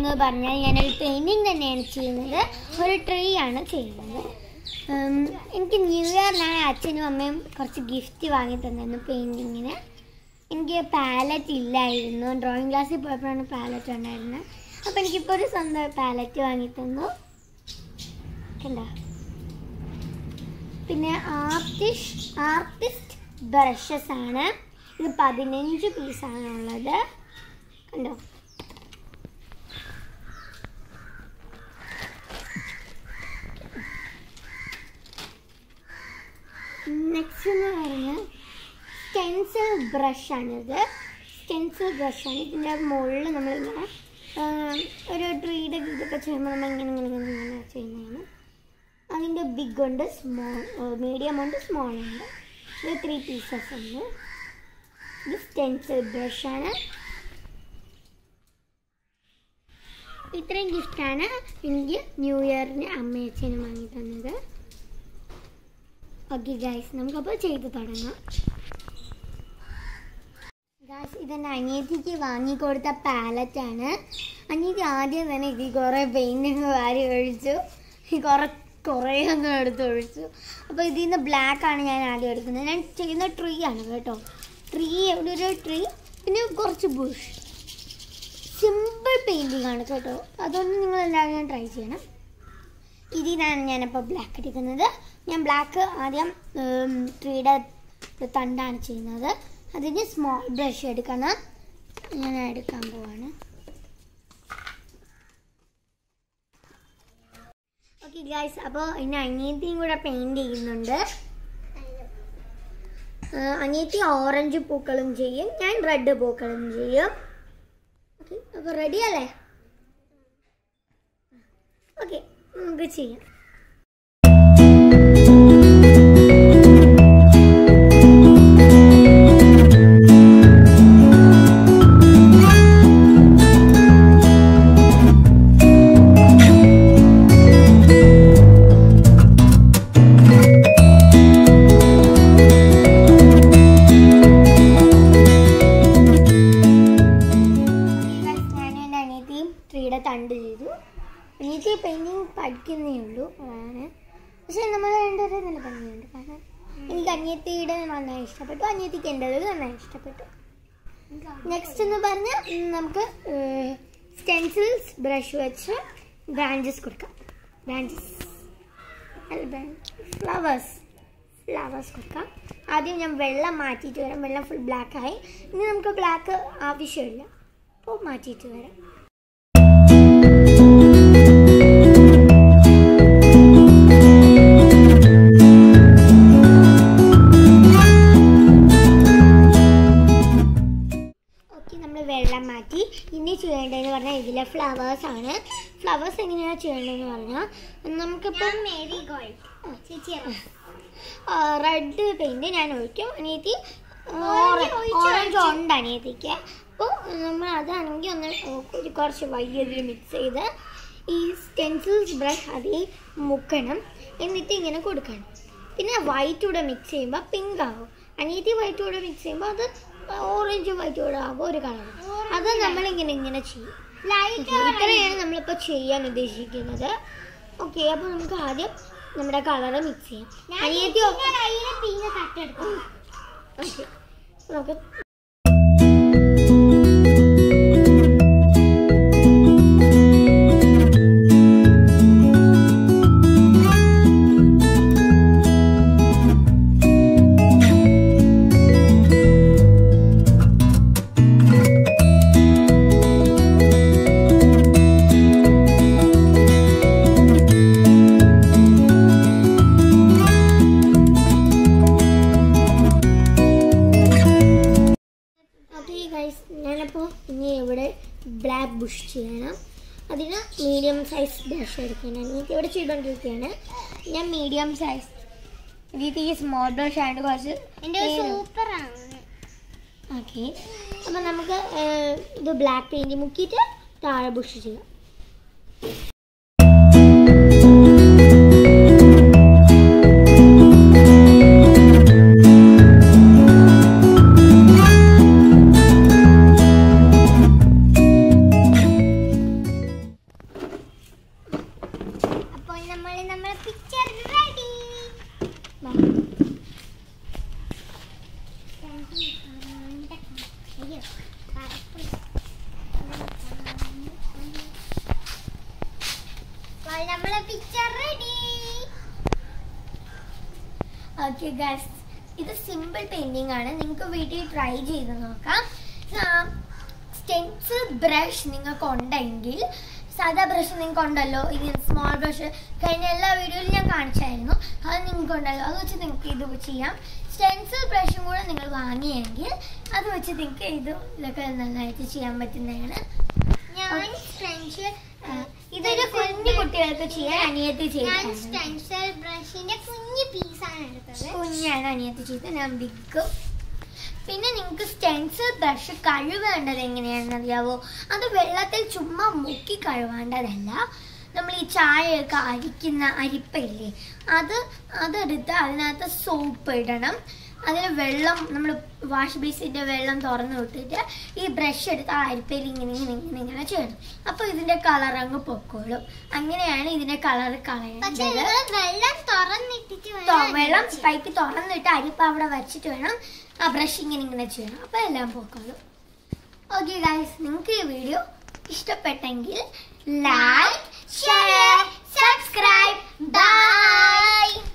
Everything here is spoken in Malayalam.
എന്ന് പറഞ്ഞാൽ ഞാനൊരു പെയിൻറ്റിങ് തന്നെയാണ് ചെയ്യുന്നത്. ഒരു ട്രീ ആണ് ചെയ്യുന്നത്. എനിക്ക് ന്യൂ ഇയറിനാണ് അച്ഛനും അമ്മയും കുറച്ച് ഗിഫ്റ്റ് വാങ്ങി തന്നിരുന്നു പെയിൻറ്റിങ്ങിന്. എനിക്ക് പാലറ്റ് ഇല്ലായിരുന്നു. ഡ്രോയിങ് ക്ലാസ്സിൽ പോയപ്പോഴാണ് പാലറ്റ് ഉണ്ടായിരുന്നത്. അപ്പോൾ എനിക്കിപ്പോൾ ഒരു സ്വന്തം പാലറ്റ് വാങ്ങി തന്നു. കണ്ടോ? പിന്നെ ആർട്ടിസ്റ്റ് ബ്രഷസ് ആണ്. ഇത് 15 പീസാണ് ഉള്ളത്. കണ്ടോ? നെക്സ്റ്റ് എന്ന് പറഞ്ഞാൽ സ്റ്റെൻസിൽ ബ്രഷാണിത്. സ്റ്റെൻസിൽ ബ്രഷാണ്. ഇതിൻ്റെ മുകളിൽ നമ്മളിങ്ങനെ ഒരു ട്രീയുടെ ഇതൊക്കെ ചെയ്യുമ്പോൾ നമ്മൾ ഇങ്ങനെ ചെയ്യുന്നതാണ്. അതിൻ്റെ ബിഗ് ഉണ്ട്, മീഡിയം ഉണ്ട്, സ്മോൾ ഉണ്ട്. ഇത് 3 പീസസ് ഉണ്ട്. ഇത് സ്റ്റെൻസിൽ ബ്രഷാണ്. ഇത്രയും ഗിഫ്റ്റാണ് എനിക്ക് ന്യൂ ഇയറിന് അമ്മയച്ഛനും വാങ്ങി തന്നത്. ഓക്കെ ഗൈസ്, നമുക്കപ്പോൾ ചെയ്ത് തുടങ്ങാം. ഗൈസ്, ഇതെൻ്റെ അനിയത്തിക്ക് വാങ്ങിക്കൊടുത്ത പാലറ്റാണ്. അനിയത്തി ആദ്യം തന്നെ ഇതിൽ കുറേ പെയിൻറ്റിങ് വാരി ഒഴിച്ചു. കുറേ ഒന്നും ഒഴിച്ചു. അപ്പോൾ ഇതിൽ നിന്ന് ബ്ലാക്കാണ് ഞാൻ ആദ്യം എടുക്കുന്നത്. ഞാൻ ചെയ്യുന്ന ട്രീ ആണ് കേട്ടോ. എവിടെ ഒരു ട്രീ, പിന്നെ കുറച്ച് ബുഷ്. സിമ്പിൾ പെയിൻറ്റിങ് ആണ് കേട്ടോ. അതുകൊണ്ട് നിങ്ങളെല്ലാവരും ട്രൈ ചെയ്യണം. ഇതിനാണ് ഞാനിപ്പോൾ ബ്ലാക്ക് എടുക്കുന്നത്. ഞാൻ ബ്ലാക്ക് ആദ്യം ട്രീയുടെ തണ്ടാണ് ചെയ്യുന്നത്. അതിന് സ്മോൾ ബ്രഷ് എടുക്കണം. ഞാൻ എടുക്കാൻ പോവാണ്. ഓക്കെ ഗൈസ്, അപ്പോൾ ഇനി അനിയത്തിയും കൂടെ പെയിൻറ് ചെയ്യുന്നുണ്ട്. അനിയത്തി ഓറഞ്ച് പൂക്കളും ചെയ്യും, ഞാൻ റെഡ് പൂക്കളും ചെയ്യും. ഓക്കെ, അപ്പോൾ റെഡി അല്ലേ? ഓക്കെ, നമുക്ക് ചെയ്യാം. തണ്ട് ചെയ്തു. എനിക്ക് പെയിൻറ്റിങ് പഠിക്കുന്നേ ഉള്ളൂ, അതാണ്. പക്ഷെ നമ്മൾ രണ്ടുപേരും നല്ല ഭംഗിയുണ്ട്. കാരണം എനിക്ക് അനിയത്തിയുടെ നന്നായി ഇഷ്ടപ്പെട്ടു, അനിയത്തിക്ക് എൻ്റെത് നന്നായി ഇഷ്ടപ്പെട്ടു. നെക്സ്റ്റ് എന്ന് പറഞ്ഞാൽ നമുക്ക് സ്റ്റെൻസിൽസ് ബ്രഷ് വെച്ച് ബ്രാഞ്ചസ് കൊടുക്കാം. ഫ്ലവേഴ്സ് കൊടുക്കാം. ആദ്യം ഞാൻ വെള്ളം മാറ്റിയിട്ട് വരാം. വെള്ളം ഫുൾ ബ്ലാക്കായി. ഇനി നമുക്ക് ബ്ലാക്ക് ആവശ്യമില്ല, അപ്പോൾ മാറ്റിയിട്ട് വരാം. വെള്ളം മാറ്റി. ഇനി ചെയ്യേണ്ടതെന്ന് പറഞ്ഞാൽ ഇതിലെ ഫ്ലവേഴ്സാണ്. ഫ്ലവേഴ്സ് എങ്ങനെയാണ് ചെയ്യേണ്ടതെന്ന് പറഞ്ഞാൽ നമുക്കിപ്പോൾ റെഡ് പെയിൻറ്റ് ഞാൻ ഒഴിക്കും. അനിയത്തി ഓറഞ്ച് ഉണ്ട് അനിയത്തിക്ക്. അപ്പോൾ നമ്മൾ അതാണെങ്കിൽ ഒന്ന് കുറച്ച് വൈദ്യുതി മിക്സ് ചെയ്ത് ഈ സ്റ്റെൻസിൽസ് ബ്രഷ് അതിൽ മുക്കണം. എന്നിട്ട് ഇങ്ങനെ കൊടുക്കണം. പിന്നെ വൈറ്റ് കൂടെ മിക്സ് ചെയ്യുമ്പോൾ പിങ്ക് ആകും. അനിയത്തി വൈറ്റ് കൂടെ മിക്സ് ചെയ്യുമ്പോൾ അത് ഓറഞ്ച് വൈറ്റ് കൂടെ ആകുമ്പോൾ ഒരു കളർ. അത് നമ്മളിങ്ങനെ ചെയ്യും. ഇത്രയാണ് നമ്മളിപ്പോൾ ചെയ്യാൻ ഉദ്ദേശിക്കുന്നത്. ഓക്കെ, അപ്പോൾ നമുക്ക് ആദ്യം നമ്മുടെ കളറ് മിക്സ് ചെയ്യാം. അനിയത്തി ഓക്കെ, നമുക്ക് ഞാനപ്പോൾ ഇനി ഇവിടെ ബ്ലാക്ക് ബുഷ് ചെയ്യണം. അതിന് മീഡിയം സൈസ് ബ്രഷ് എടുക്കണം. എനിക്ക് ഇവിടെ ചെയ്തുകൊണ്ടിരിക്കുകയാണ്. ഞാൻ മീഡിയം സൈസ്, എനിക്ക് ഈ സ്മോൾ ബ്രഷ് ആയിട്ട് കുറച്ച് സൂപ്പറാണ്. ഓക്കെ, അപ്പം നമുക്ക് ഇത് ബ്ലാക്ക് പെയിൻറ്റ് മുക്കിയിട്ട് താഴെ ബുഷ് ചെയ്യാം. ഓക്കെ ഗൈസ്, ഇത് സിമ്പിൾ പെയിന്റിംഗ് ആണ്. നിങ്ങൾക്ക് വീട്ടിൽ ട്രൈ ചെയ്ത് നോക്കാം. സ്റ്റെൻസിൽ ബ്രഷ് നിങ്ങൾക്ക് ഉണ്ടെങ്കിൽ, സാധാ ബ്രഷ് നിങ്ങൾക്ക് ഉണ്ടല്ലോ, ഇങ്ങനെ സ്മോൾ ബ്രഷ് കഴിഞ്ഞ എല്ലാ വീഡിയോയിലും ഞാൻ കാണിച്ചായിരുന്നു, അത് നിങ്ങൾക്ക് ഉണ്ടല്ലോ, അത് വെച്ച് നിങ്ങൾക്ക് ഇത് ചെയ്യാം. സ്റ്റെൻസിൽ ബ്രഷും കൂടെ നിങ്ങൾ വാങ്ങിയെങ്കിൽ അത് വെച്ച് നിങ്ങൾക്ക് ഇതൊക്കെ നന്നായിട്ട് ചെയ്യാൻ പറ്റുന്നതാണ്. ഇതൊരു കുഞ്ഞു കുട്ടികൾക്ക് ചെയ്യാൻ അനിയത്തി ചെയ്ത്, കുഞ്ഞാണ് അനിയത്തി ചെയ്ത്, ഞാൻ ബിഗ്. പിന്നെ നിങ്ങൾക്ക് സ്റ്റെൻസിൽ ബ്രഷ് കഴുകേണ്ടത് എങ്ങനെയാണെന്ന് അറിയാവോ? അത് വെള്ളത്തിൽ ചുമ്മാ മുക്കി കഴുകേണ്ടതല്ല. നമ്മൾ ഈ ചായയൊക്കെ അരിക്കുന്ന അരിപ്പയില്ലേ, അതെടുത്ത് അതിനകത്ത് സോപ്പ് ഇടണം. അതിൽ വെള്ളം, നമ്മൾ വാഷ് ബേസിൻ്റെ വെള്ളം തുറന്നു വിട്ടിട്ട് ഈ ബ്രഷ് എടുത്ത് ആ അരിപ്പയിൽ ഇങ്ങനെ ചെയ്യണം. അപ്പോൾ ഇതിൻ്റെ കളർ അങ്ങ് പൊക്കോളും. അങ്ങനെയാണ് ഇതിൻ്റെ കളർ കളയേണ്ടത്. വെള്ളം പൈപ്പ് തുറന്നിട്ട് അരിപ്പ അവിടെ വെച്ചിട്ട് വേണം ആ ബ്രഷ് ഇങ്ങനെ ചെയ്യണം. അപ്പോൾ എല്ലാം പൊക്കോളും. ഓക്കെ ഗൈസ്, നിങ്ങൾക്ക് ഈ വീഡിയോ ഇഷ്ടപ്പെട്ടെങ്കിൽ ലൈക്ക്, ഷെയർ, സബ്സ്ക്രൈബ്. ബൈ.